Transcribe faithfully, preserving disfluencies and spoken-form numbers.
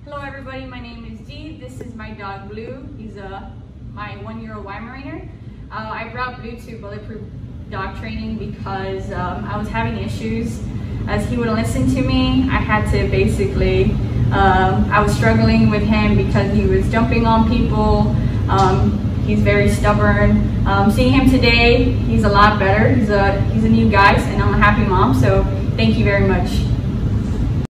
Hello everybody, my name is Dee. This is my dog Blue. He's a, my one-year-old Weimaraner. Uh, I brought Blue to Bulletproof Dog Training because um, I was having issues as he wouldn't listen to me. I had to basically, um, I was struggling with him because he was jumping on people. Um, he's very stubborn. Um, seeing him today, he's a lot better. He's a, he's a new guy and I'm a happy mom, so thank you very much.